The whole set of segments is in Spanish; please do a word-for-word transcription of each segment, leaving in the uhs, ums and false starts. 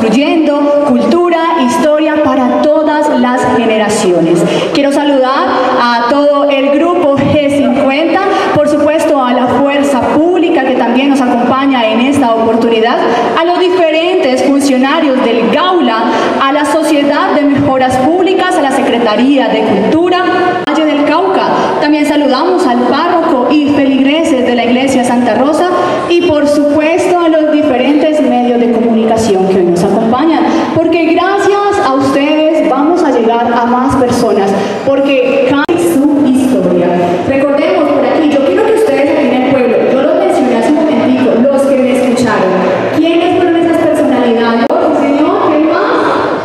construyendo cultura, historia para todas las generaciones. Quiero saludar a todo el grupo G cincuenta, por supuesto a la Fuerza Pública que también nos acompaña en esta oportunidad, a los diferentes funcionarios del Gaula, a la Sociedad de Mejoras Públicas, a la Secretaría de Cultura, Valle del Cauca. También saludamos al párroco y feligreses de la Iglesia Santa Rosa y por supuesto a los diferentes medios de comunicación que hoy nos acompañan, porque gracias a ustedes vamos a llegar a más personas, porque cada su historia. Recordemos por aquí, yo quiero que ustedes aquí en el pueblo, yo los mencioné hace un momentico, los que me escucharon, ¿quiénes fueron esas personalidades? Señor, ¿qué más?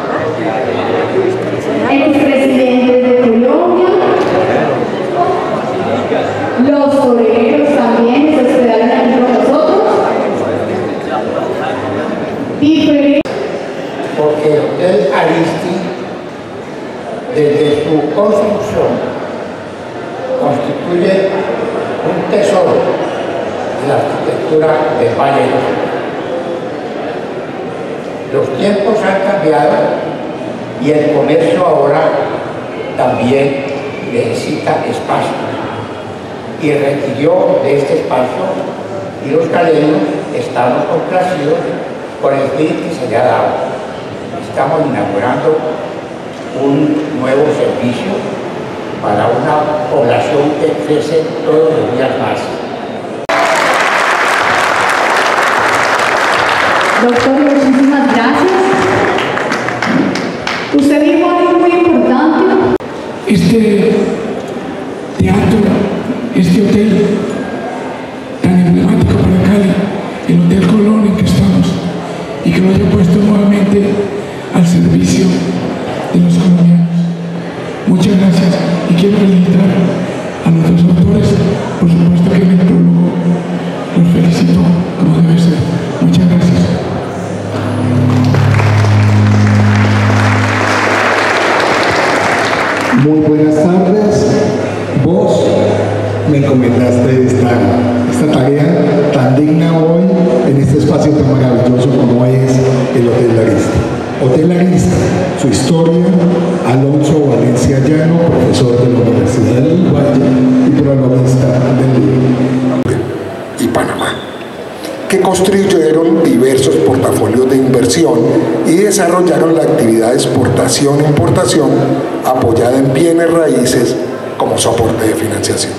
Expresidentes de Colombia, los toreros también, que se quedaron aquí con nosotros. Diferentes. Porque el Hotel Aristi, desde su construcción, constituye un tesoro de la arquitectura de Valle. Los tiempos han cambiado y el comercio ahora también necesita espacio y requirió de este espacio y los caleños estamos complacidos por el fin que se le ha dado. Estamos inaugurando un nuevo servicio para una población que crece todos los días más. Doctor, muchísimas gracias. Usted dijo algo muy importante. Este teatro, este hotel tan emblemático para Cali, el Hotel Colón en que estamos, y que lo haya puesto nuevamente al servicio de los colombianos. Muchas gracias y quiero felicitar a los dos autores, por supuesto que en el prólogo los felicito como debe ser. Muchas gracias. Muy buenas tardes. Vos me encomendaste esta, esta tarea tan digna hoy en este espacio tan maravilloso como es el Hotel Aristi. Hotel Aristi, su historia, Alonso Valencia Llano, profesor de la Universidad del Valle y protagonista del libro. Y Panamá, que construyeron diversos portafolios de inversión y desarrollaron la actividad de exportación e importación apoyada en bienes raíces como soporte de financiación.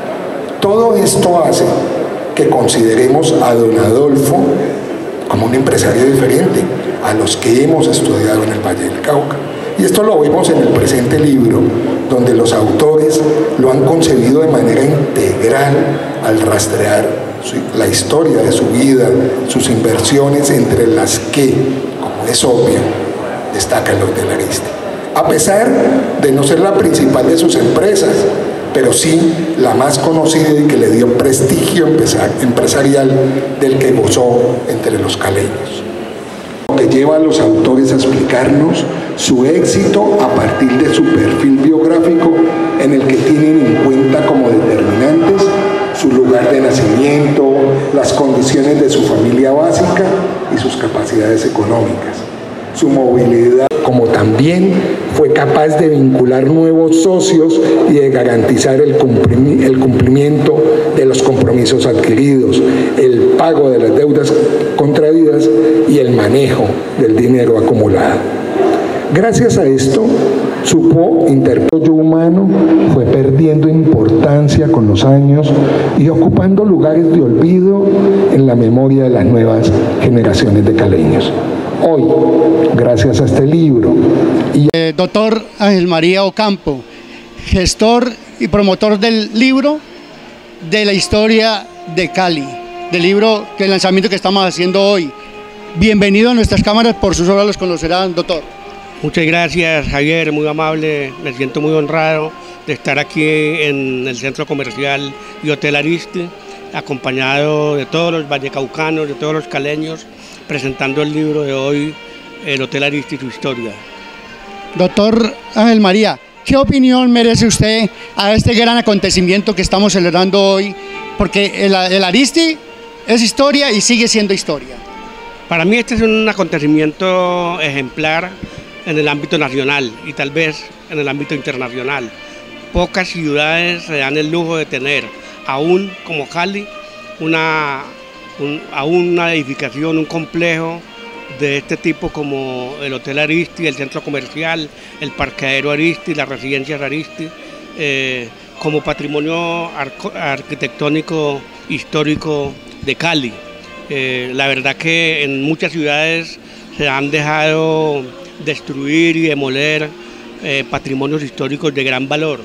Todo esto hace que consideremos a don Adolfo como un empresario diferente a los que hemos estudiado en el Valle del Cauca. Y esto lo vemos en el presente libro, donde los autores lo han concebido de manera integral al rastrear su, la historia de su vida, sus inversiones, entre las que, como es obvio, destaca el Hotel Aristi. A pesar de no ser la principal de sus empresas, pero sí la más conocida y que le dio prestigio empresarial del que gozó entre los caleños. Lo que lleva a los autores a explicarnos su éxito a partir de su perfil biográfico, en el que tienen en cuenta como determinantes su lugar de nacimiento, las condiciones de su familia básica y sus capacidades económicas, su movilidad, como también fue capaz de vincular nuevos socios y de garantizar el cumplimiento de los compromisos adquiridos, el pago de las deudas contraídas y el manejo del dinero acumulado. Gracias a esto, supo interpretar humano, fue perdiendo importancia con los años y ocupando lugares de olvido en la memoria de las nuevas generaciones de caleños. Hoy, gracias a este libro y eh, doctor Ángel María Ocampo, gestor y promotor del libro de la historia de Cali, del libro, que el lanzamiento que estamos haciendo hoy. Bienvenido a nuestras cámaras, por sus obras los conocerán, doctor. Muchas gracias, Javier, muy amable, me siento muy honrado de estar aquí en el Centro Comercial y Hotel Aristi, acompañado de todos los vallecaucanos, de todos los caleños, presentando el libro de hoy, el Hotel Aristi y su historia. Doctor Ángel María, ¿qué opinión merece usted a este gran acontecimiento que estamos celebrando hoy? Porque el, el Aristi es historia y sigue siendo historia. Para mí este es un acontecimiento ejemplar en el ámbito nacional y tal vez en el ámbito internacional. Pocas ciudades se dan el lujo de tener, aún como Cali, una, un, aún una edificación, un complejo de este tipo como el Hotel Aristi, el centro comercial, el parqueadero Aristi, las residencias Aristi, eh, como patrimonio arquitectónico histórico de Cali. Eh, la verdad que en muchas ciudades se han dejado destruir y demoler eh, patrimonios históricos de gran valor.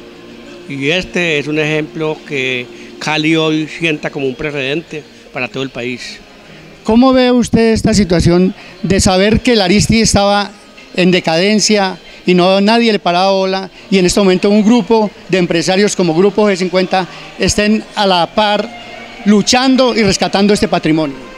Y este es un ejemplo que Cali hoy sienta como un precedente para todo el país. ¿Cómo ve usted esta situación de saber que el Aristi estaba en decadencia y no nadie le paraba bola, y en este momento un grupo de empresarios como Grupo G cincuenta estén a la par luchando y rescatando este patrimonio?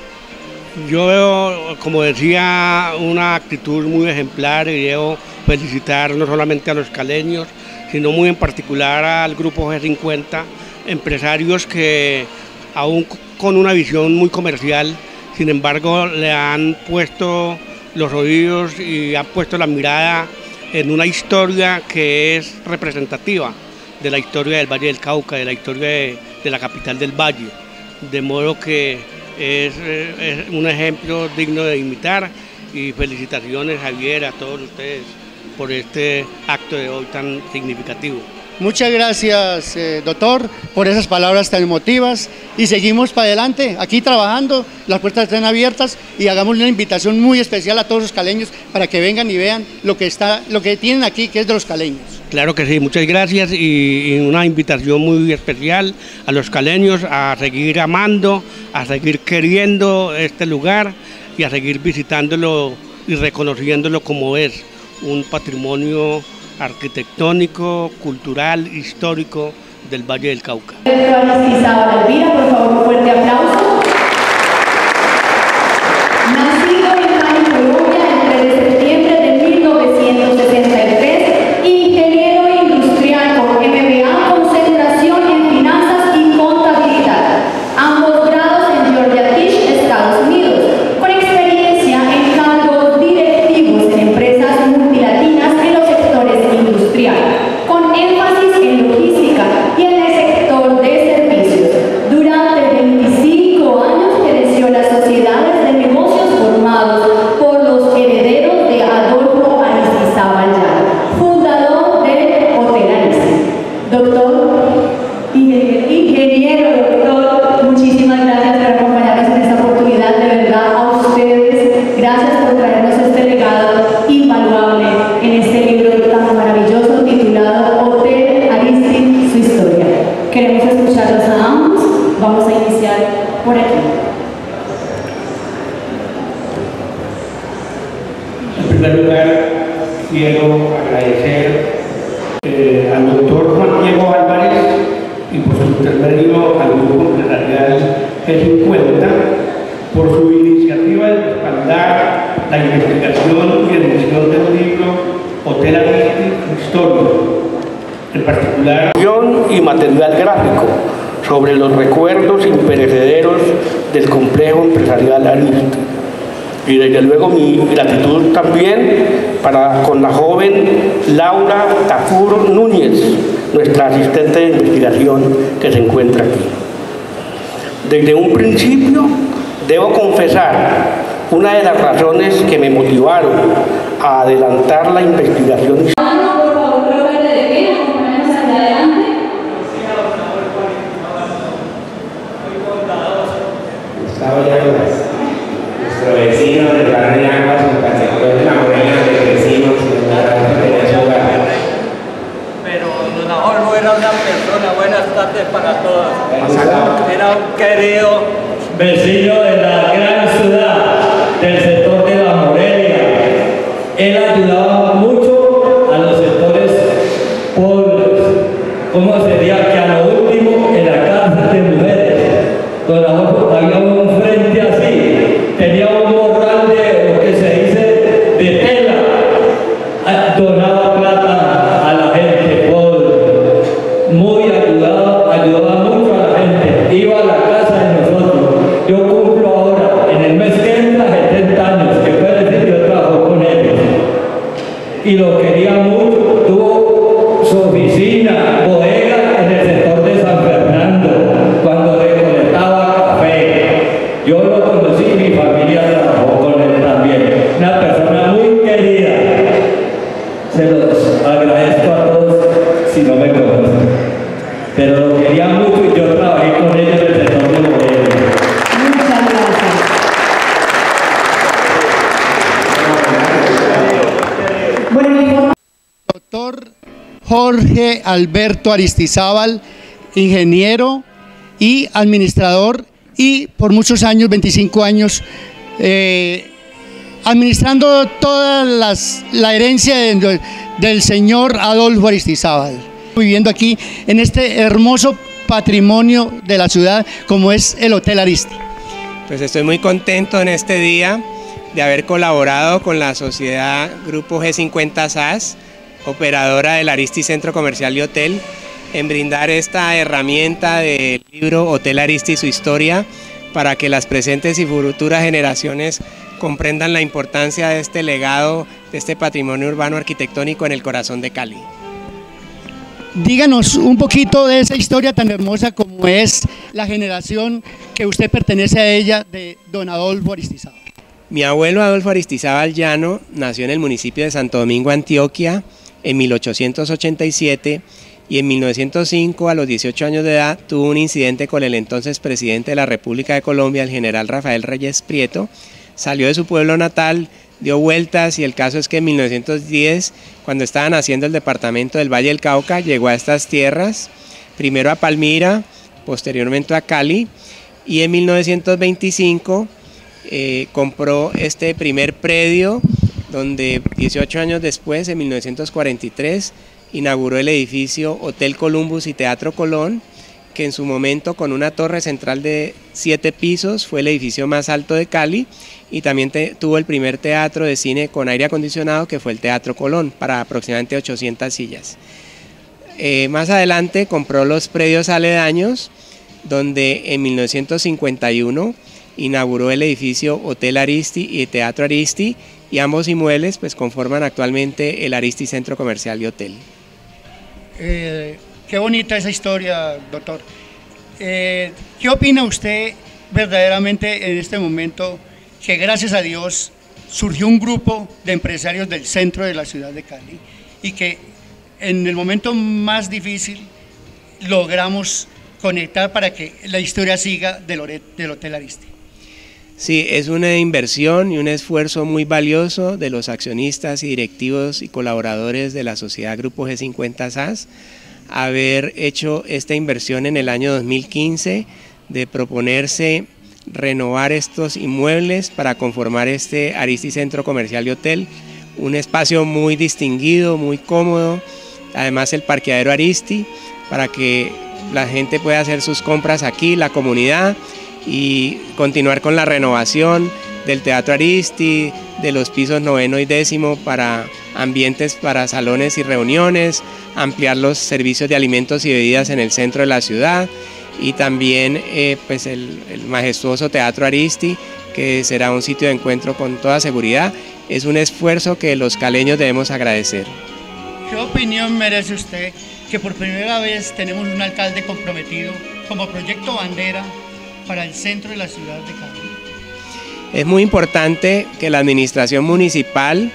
Yo veo, como decía, una actitud muy ejemplar y debo felicitar no solamente a los caleños, sino muy en particular al Grupo G cincuenta, empresarios que aún con una visión muy comercial, sin embargo le han puesto los oídos y han puesto la mirada en una historia que es representativa de la historia del Valle del Cauca, de la historia de, de la capital del Valle, de modo que es, es un ejemplo digno de imitar, y felicitaciones, Javier, a todos ustedes por este acto de hoy tan significativo. Muchas gracias, eh, doctor, por esas palabras tan emotivas, y seguimos para adelante, aquí trabajando, las puertas están abiertas, y hagamos una invitación muy especial a todos los caleños para que vengan y vean lo que, está, lo que tienen aquí, que es de los caleños. Claro que sí, muchas gracias, y, y una invitación muy especial a los caleños a seguir amando, a seguir queriendo este lugar y a seguir visitándolo y reconociéndolo como es un patrimonio arquitectónico, cultural, histórico del Valle del Cauca. Aristizábal Elvira, por favor, un fuerte aplauso. Nacido en Cali, Colombia, el tres de septiembre de mil novecientos sesenta y tres, ingeniero industrial con M B A, concentración en finanzas y contabilidad, ambos grados en Georgia Tech, Estados Unidos, con experiencia en cargos directivos en empresas multilatinas en los sectores industrial, con énfasis en logística y en el sector de servicios. Durante veinticinco años gerenció las sociedades de negocios formados por los herederos de Adolfo Aristizábal Llano, fundador del Hotel Aristi. Doctor, ingeniero, doctor, muchísimas gracias por acompañarnos en esta oportunidad. De verdad, a ustedes, gracias por traernos este legado invaluable en este libro tan maravilloso titulado Hotel Aristi, su historia. Queremos escucharlos a ambos. Vamos a iniciar por aquí. En primer lugar, quiero agradecer eh, al doctor Juan Diego Álvarez y por su intermedio al Grupo Empresarial G cincuenta por su iniciativa de respaldar la investigación y edición del libro Hotel Aristi, Historia, en particular guión y material gráfico sobre los recuerdos imperecederos del complejo empresarial Aristi. Y desde luego mi gratitud también para con la joven Laura Tafur Núñez, nuestra asistente de investigación que se encuentra aquí. Desde un principio debo confesar una de las razones que me motivaron a adelantar la investigación. Nuestro vecino del barrio de Aguas, en el sector de la Morena, de vecinos, tenía su hogar. Pero don Adolfo era una persona, buenas tardes para todos. Era un querido vecino de la gran ciudad, del sector de la Morelia. Él ayudaba mucho a los sectores pobres. ¿Cómo sería que a lo último en la cárcel de mujeres, don Adolfo había un frente así, tenía un morral de lo que se dice de tela, donaba plata a la gente pobre, muy ayudado, ayudaba mucho a la gente, iba a la casa de nosotros. Yo cumplo ahora lo conocí, mi familia trabajó con él también. Una persona muy querida. Se los agradezco a todos si no me conocen. Pero lo quería mucho y yo trabajé con ellos en el sector de Morelia. Muchas gracias. Bueno, mi Doctor Jorge Alberto Aristizábal, ingeniero y administrador, y por muchos años, veinticinco años, eh, administrando toda las, la herencia de, del señor Adolfo Aristizábal, viviendo aquí en este hermoso patrimonio de la ciudad como es el Hotel Aristi. Pues estoy muy contento en este día de haber colaborado con la sociedad Grupo G cincuenta S A S, operadora del Aristi Centro Comercial y Hotel, en brindar esta herramienta del libro Hotel Aristi y su historia para que las presentes y futuras generaciones comprendan la importancia de este legado, de este patrimonio urbano arquitectónico en el corazón de Cali. Díganos un poquito de esa historia tan hermosa como es la generación que usted pertenece a ella, de don Adolfo Aristizábal. Mi abuelo Adolfo Aristizábal Llano nació en el municipio de Santo Domingo, Antioquia, en mil ochocientos ochenta y siete, y en mil novecientos cinco, a los dieciocho años de edad, tuvo un incidente con el entonces presidente de la República de Colombia, el general Rafael Reyes Prieto. Salió de su pueblo natal, dio vueltas, y el caso es que en mil novecientos diez, cuando estaban haciendo el departamento del Valle del Cauca, llegó a estas tierras, primero a Palmira, posteriormente a Cali, y en mil novecientos veinticinco eh, compró este primer predio, donde dieciocho años después, en mil novecientos cuarenta y tres, inauguró el edificio Hotel Columbus y Teatro Colón, que en su momento, con una torre central de siete pisos, fue el edificio más alto de Cali, y también te, tuvo el primer teatro de cine con aire acondicionado, que fue el Teatro Colón, para aproximadamente ochocientas sillas. Eh, más adelante compró los predios aledaños, donde en mil novecientos cincuenta y uno inauguró el edificio Hotel Aristi y Teatro Aristi, y ambos inmuebles pues conforman actualmente el Aristi Centro Comercial y Hotel. Eh, qué bonita esa historia, doctor. Eh, ¿Qué opina usted verdaderamente en este momento que gracias a Dios surgió un grupo de empresarios del centro de la ciudad de Cali y que en el momento más difícil logramos conectar para que la historia siga del, del Hotel Aristi? Sí, es una inversión y un esfuerzo muy valioso de los accionistas y directivos y colaboradores de la sociedad Grupo G cincuenta S A S, haber hecho esta inversión en el año dos mil quince, de proponerse renovar estos inmuebles para conformar este Aristi Centro Comercial y Hotel, un espacio muy distinguido, muy cómodo, además el parqueadero Aristi, para que la gente pueda hacer sus compras aquí, la comunidad, y continuar con la renovación del Teatro Aristi, de los pisos noveno y décimo para ambientes para salones y reuniones, ampliar los servicios de alimentos y bebidas en el centro de la ciudad, y también eh, pues el, el majestuoso Teatro Aristi, que será un sitio de encuentro con toda seguridad. Es un esfuerzo que los caleños debemos agradecer. ¿Qué opinión merece usted que por primera vez tenemos un alcalde comprometido como proyecto bandera para el centro de la ciudad de Cali? Es muy importante que la administración municipal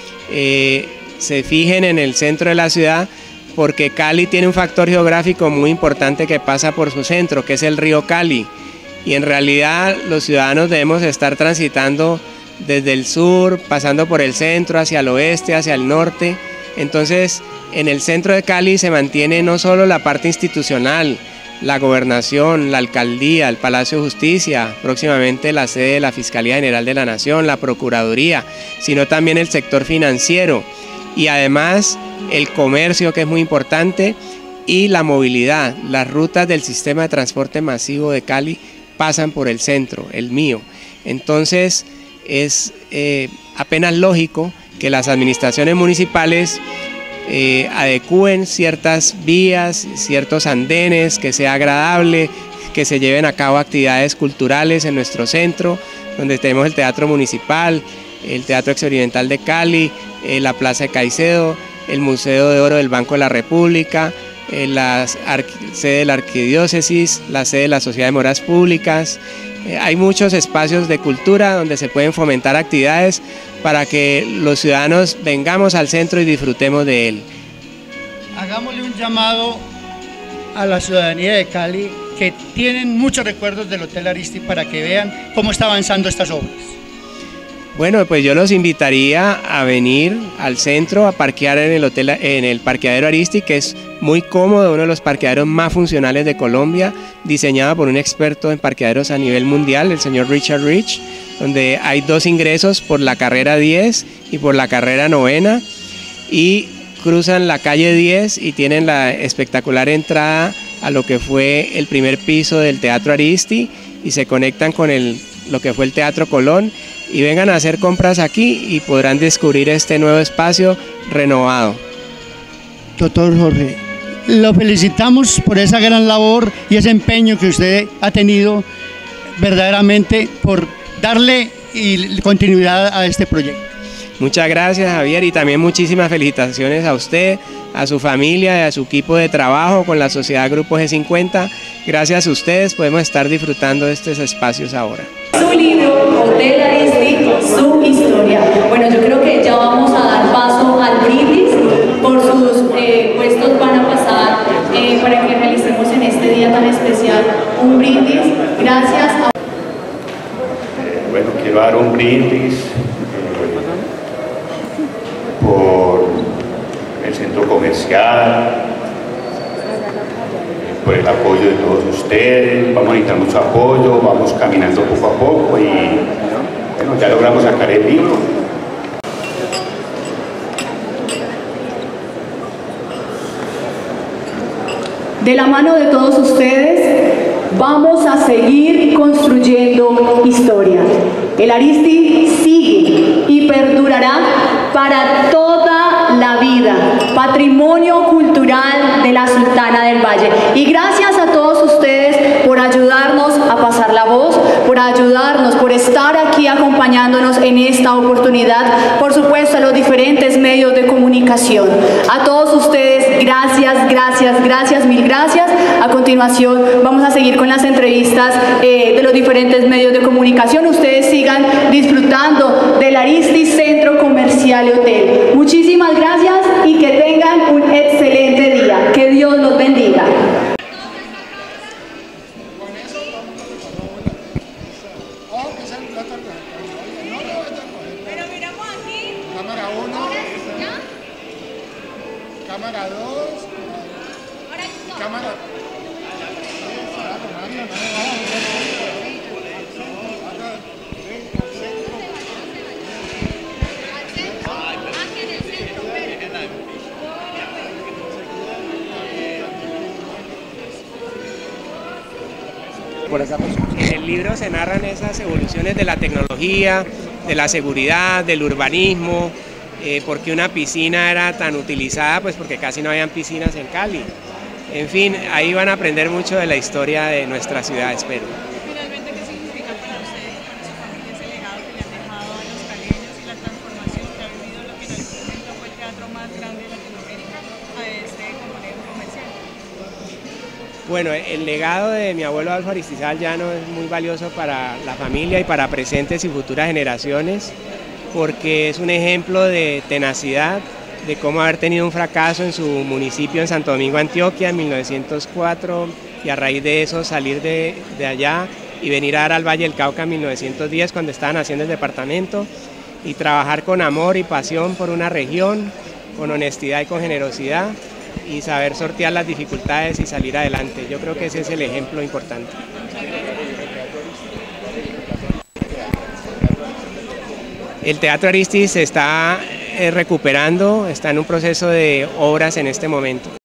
eh, se fijen en el centro de la ciudad, porque Cali tiene un factor geográfico muy importante que pasa por su centro, que es el río Cali, y en realidad los ciudadanos debemos estar transitando desde el sur, pasando por el centro, hacia el oeste, hacia el norte. Entonces, en el centro de Cali se mantiene no solo la parte institucional, la gobernación, la alcaldía, el Palacio de Justicia, próximamente la sede de la Fiscalía General de la Nación, la Procuraduría, sino también el sector financiero, y además el comercio, que es muy importante, y la movilidad. Las rutas del sistema de transporte masivo de Cali pasan por el centro, el mío. Entonces es eh, apenas lógico que las administraciones municipales Eh, adecúen ciertas vías, ciertos andenes, que sea agradable, que se lleven a cabo actividades culturales en nuestro centro, donde tenemos el Teatro Municipal, el Teatro Experimental de Cali, eh, la Plaza de Caicedo, el Museo de Oro del Banco de la República, eh, la sede de la Arquidiócesis, la sede de la Sociedad de Moras Públicas, Eh, hay muchos espacios de cultura donde se pueden fomentar actividades para que los ciudadanos vengamos al centro y disfrutemos de él. Hagámosle un llamado a la ciudadanía de Cali que tienen muchos recuerdos del Hotel Aristi para que vean cómo está avanzando estas obras. Bueno, pues yo los invitaría a venir al centro a parquear en el hotel, en el parqueadero Aristi, que es muy cómodo, uno de los parqueaderos más funcionales de Colombia, diseñado por un experto en parqueaderos a nivel mundial, el señor Richard Rich, donde hay dos ingresos por la carrera diez y por la carrera novena, y cruzan la calle diez y tienen la espectacular entrada a lo que fue el primer piso del Teatro Aristi y se conectan con el, lo que fue el Teatro Colón, y vengan a hacer compras aquí y podrán descubrir este nuevo espacio renovado. Doctor Jorge, lo felicitamos por esa gran labor y ese empeño que usted ha tenido verdaderamente por darle y continuidad a este proyecto. Muchas gracias, Javier, y también muchísimas felicitaciones a usted, a su familia y a su equipo de trabajo con la Sociedad Grupo G cincuenta. Gracias a ustedes podemos estar disfrutando de estos espacios ahora. Su libro, Hotel Aristi, su historia. Bueno, yo creo que ya vamos a dar paso al brindis. Por sus eh, puestos van a pasar eh, para que realicemos en este día tan especial un brindis. Gracias a... Eh, bueno, quiero dar un brindis eh, por el centro comercial, por el apoyo de todos ustedes. Vamos a necesitar mucho apoyo, vamos caminando poco a poco y bueno, ya logramos sacar el libro. De la mano de todos ustedes vamos a seguir construyendo historia. El Aristi sigue y perdurará para toda la vida, patrimonio cultural de la Sultana del Valle. Y gracias a todos ustedes por ayudarnos a pasar la voz, por ayudarnos, por estar aquí acompañándonos en esta oportunidad, por supuesto a los diferentes medios de comunicación. A todos ustedes, gracias, gracias, gracias, mil gracias. A continuación vamos a seguir con las entrevistas eh, de los diferentes medios de comunicación. Ustedes sigan disfrutando del Aristi Centro Comercial y Hotel. Muchísimas gracias y que tengan un excelente día. Que Dios los bendiga. Pero miramos aquí. Cámara uno. Cámara dos. Cámara. En el libro se narran esas evoluciones de la tecnología, de la seguridad, del urbanismo, eh, porque una piscina era tan utilizada, pues porque casi no habían piscinas en Cali. En fin, ahí van a aprender mucho de la historia de nuestra ciudad, espero. Finalmente, ¿qué significa para ustedes y para su familia ese legado que le han dejado a los caleños y la transformación que ha vivido lo que en algún momento fue el teatro más grande de Latinoamérica a este complejo comercial? Bueno, el legado de mi abuelo Adolfo Aristizabal Llano es muy valioso para la familia y para presentes y futuras generaciones, porque es un ejemplo de tenacidad, de cómo haber tenido un fracaso en su municipio en Santo Domingo, Antioquia, en mil novecientos cuatro, y a raíz de eso salir de, de allá y venir a dar al Valle del Cauca en mil novecientos diez, cuando estaban haciendo el departamento, y trabajar con amor y pasión por una región, con honestidad y con generosidad, y saber sortear las dificultades y salir adelante. Yo creo que ese es el ejemplo importante. El Teatro Aristi se está eh, recuperando, está en un proceso de obras en este momento.